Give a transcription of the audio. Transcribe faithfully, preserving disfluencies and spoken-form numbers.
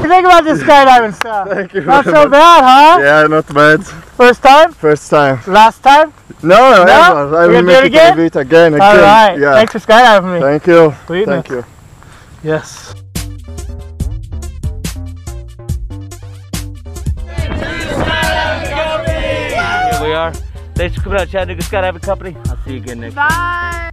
you think about this skydiving stuff? Thank you. Not so bad, huh? Yeah, not bad. First time? First time. Last time? No, no, No? ever. I You're will gonna do it make it again? do it again, again. All right. Yeah. Thanks for skydiving me. Thank you. Sweetness. Thank you. Yes. Here we are. Thanks for coming out, Chattanooga Skydiving Company. I'll see you again next time. Bye.